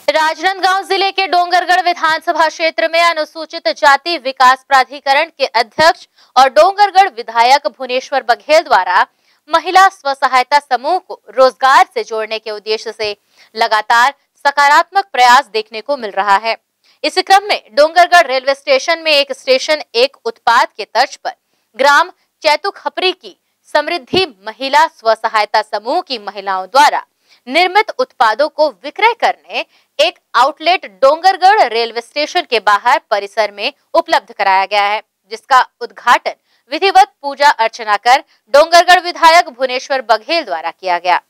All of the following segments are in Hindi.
राजनांदगांव जिले के डोंगरगढ़ विधानसभा क्षेत्र में अनुसूचित जाति विकास प्राधिकरण के अध्यक्ष और डोंगरगढ़ विधायक भुवनेश्वर बघेल द्वारा महिला स्व सहायता समूह को रोजगार से जोड़ने के उद्देश्य से लगातार सकारात्मक प्रयास देखने को मिल रहा है। इस क्रम में डोंगरगढ़ रेलवे स्टेशन में एक उत्पाद के तर्ज पर ग्राम चैतुखपरी की समृद्धि महिला स्व सहायता समूह की महिलाओं द्वारा निर्मित उत्पादों को विक्रय करने एक आउटलेट डोंगरगढ़ रेलवे स्टेशन के बाहर परिसर में उपलब्ध कराया गया है, जिसका उद्घाटन विधिवत पूजा अर्चना कर डोंगरगढ़ विधायक भुवनेश्वर बघेल द्वारा किया गया।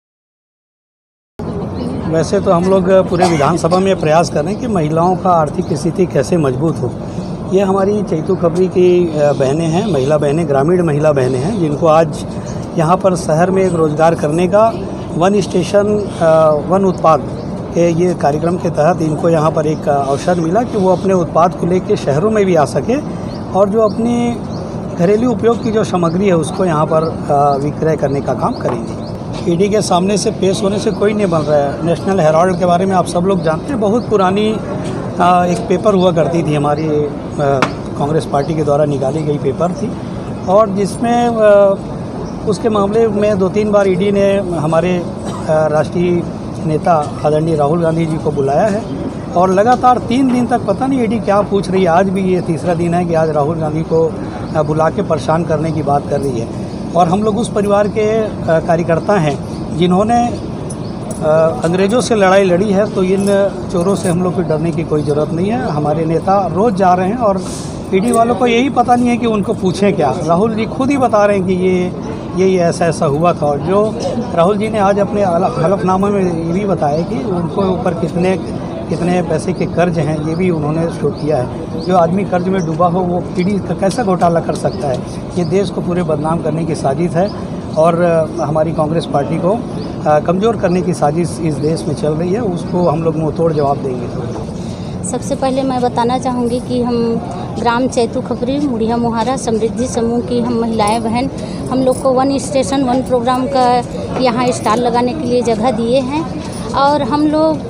वैसे तो हम लोग पूरे विधानसभा में प्रयास कर रहे हैं कि महिलाओं का आर्थिक स्थिति कैसे मजबूत हो। ये हमारी चैतुखपरी की बहनें हैं, महिला बहनें, ग्रामीण महिला बहनें हैं, जिनको आज यहाँ पर शहर में एक रोजगार करने का वन स्टेशन वन उत्पाद के ये कार्यक्रम के तहत इनको यहाँ पर एक अवसर मिला कि वो अपने उत्पाद को लेकर शहरों में भी आ सके और जो अपनी घरेलू उपयोग की जो सामग्री है उसको यहाँ पर विक्रय करने का काम करेंगे। ईडी के सामने से पेश होने से कोई नहीं बन रहा है। नेशनल हेराल्ड के बारे में आप सब लोग जानते हैं, बहुत पुरानी एक पेपर हुआ करती थी, हमारी कांग्रेस पार्टी के द्वारा निकाली गई पेपर थी, और जिसमें उसके मामले में 2-3 बार ईडी ने हमारे राष्ट्रीय नेता आदरणीय राहुल गांधी जी को बुलाया है और लगातार 3 दिन तक पता नहीं ईडी क्या पूछ रही है। आज भी ये तीसरा दिन है कि आज राहुल गांधी को बुला के परेशान करने की बात कर रही है। और हम लोग उस परिवार के कार्यकर्ता हैं जिन्होंने अंग्रेज़ों से लड़ाई लड़ी है, तो इन चोरों से हम लोग को डरने की कोई ज़रूरत नहीं है। हमारे नेता रोज़ जा रहे हैं और ईडी वालों को यही पता नहीं है कि उनको पूछें क्या। राहुल जी खुद ही बता रहे हैं कि ये ऐसा हुआ था, और जो राहुल जी ने आज अपने हलफनामे में ये भी बताया कि उनको ऊपर कितने पैसे के कर्ज हैं, ये भी उन्होंने शो किया है। जो आदमी कर्ज में डूबा हो वो ईडी का कैसा घोटाला कर सकता है। ये देश को पूरे बदनाम करने की साजिश है और हमारी कांग्रेस पार्टी को कमज़ोर करने की साजिश इस देश में चल रही है। उसको हम लोग मुँहतोड़ जवाब देंगे। सबसे पहले मैं बताना चाहूँगी कि हम ग्राम चैतुखपरी मुड़िया मुहारा समृद्धि समूह की हम महिलाएं बहन हम लोग को वन स्टेशन वन प्रोग्राम का यहाँ स्टॉल लगाने के लिए जगह दिए हैं, और हम लोग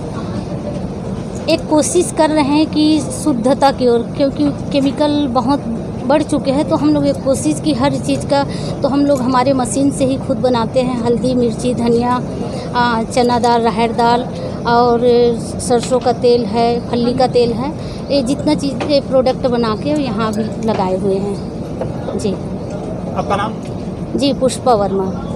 एक कोशिश कर रहे हैं कि शुद्धता की ओर, क्योंकि केमिकल बहुत बढ़ चुके हैं, तो हम लोग एक कोशिश की हर चीज़ का, तो हम लोग हमारे मशीन से ही खुद बनाते हैं। हल्दी, मिर्ची, धनिया, चना दाल, राहड़ दाल और सरसों का तेल है, फल्ली का तेल है, ये जितना चीज़ प्रोडक्ट बना के यहाँ भी लगाए हुए हैं। जी, आपका नाम? जी, पुष्पा वर्मा।